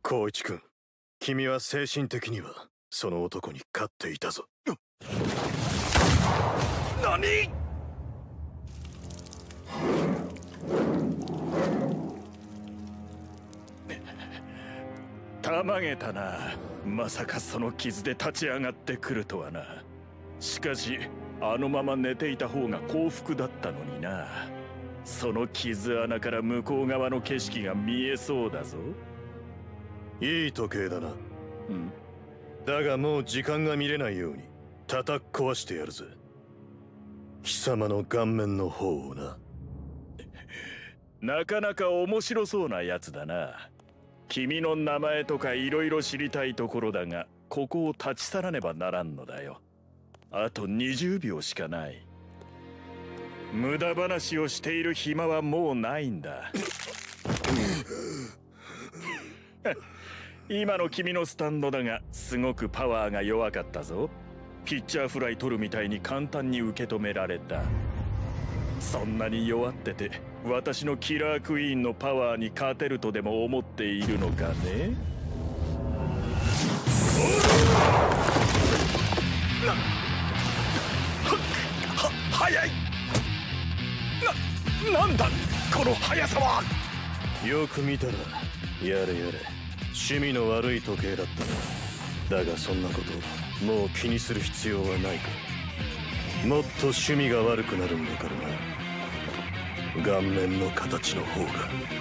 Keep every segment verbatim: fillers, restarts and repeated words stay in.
光一君、君は精神的にはその男に勝っていたぞ。何？ たまげたな。まさかその傷で立ち上がってくるとはな。しかしあのまま寝ていた方が幸福だったのにな。その傷穴から向こう側の景色が見えそうだぞ。 いい時計だな。 うん。 だがもう時間が見れないように叩き壊してやるぜ。貴様の顔面の方をな。 なかなか面白そうなやつだな。君の名前とかいろいろ知りたいところだが、ここを立ち去らねばならんのだよ。あとにじゅうびょうしかない。無駄話をしている暇はもうないんだ。今の君のスタンドだが、すごくパワーが弱かったぞ。ピッチャーフライ取るみたいに簡単に受け止められた。そんなに弱ってて、私のキラークイーンのパワーに勝てるとでも思っているのかね。な、は、速い。な、なんだこの速さは。 よく見たら、やれやれ、趣味の悪い時計だったな。だがそんなこともう気にする必要はないから。もっと趣味が悪くなるんだからな。顔面の形の方が。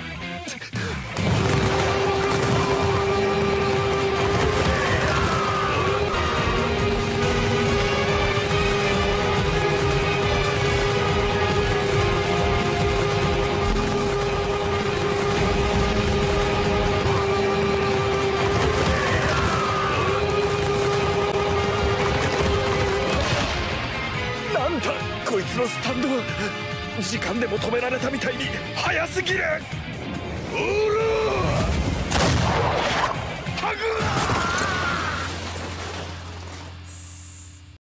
なんだこいつのスタンドは。時間でも止められたみたいに速すぎる。オーラ